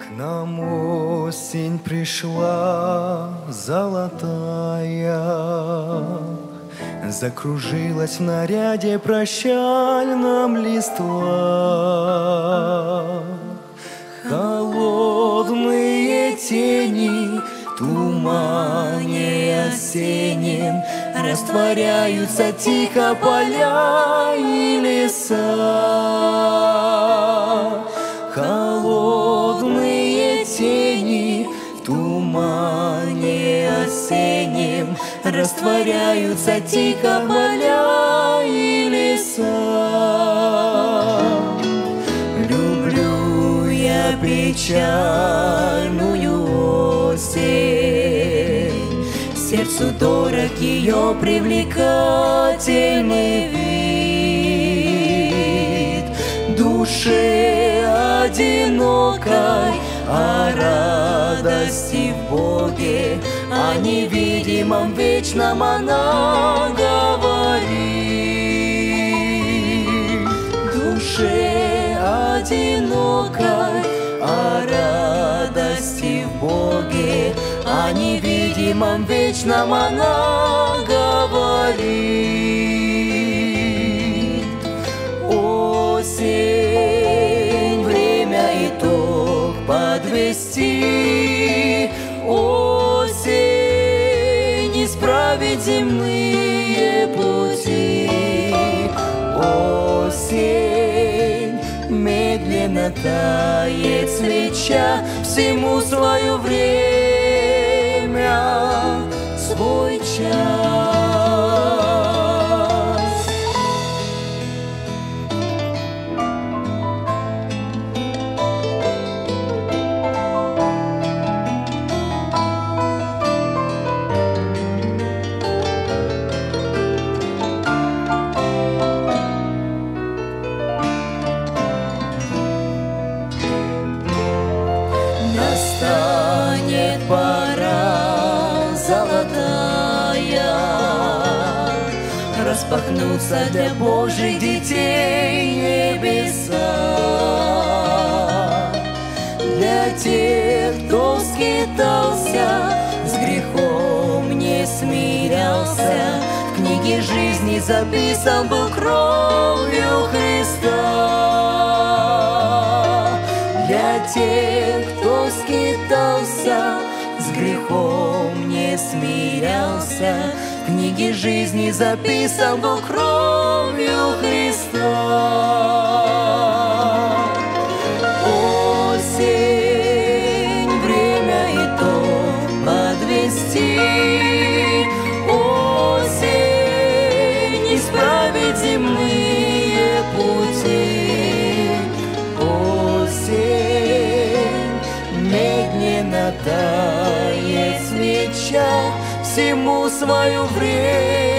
Нам осень пришла золотая, закружилась в наряде прощальном листва. Холодные тени в тумане осеннем растворяются тихо поля и леса. Холодные тени в тумане осеннем растворяются тихо поля и леса. Люблю я печальную осень, сердцу дорог ее привлекательный вид, душе одинокой о радости в Боге, о невидимом вечном она говорит. Душе одинокой о радости в Боге, о невидимом вечном она говорит. Осень, время итог подвести, осень, исправить земные пути, осень, медленно тает свеча, всему свое время, свой час. Настанет пора золотая, распахнутся для Божьих детей небеса. Для тех, кто скитался, с грехом не смирялся, в книге жизни записан был кровью Христа. Для тех, кто скитался, с грехом не смирялся, в книге жизни записан был кровью Христа. Осень, время итог подвести, осень, исправить земные пути, осень, медленно тает свеча, всему свое время.